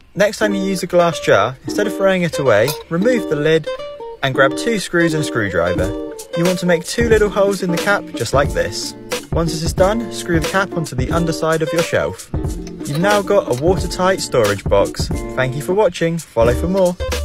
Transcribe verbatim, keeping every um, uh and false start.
Next time you use a glass jar, instead of throwing it away, remove the lid and grab two screws and a screwdriver. You want to make two little holes in the cap, just like this. Once this is done, screw the cap onto the underside of your shelf. You've now got a watertight storage box. Thank you for watching, follow for more.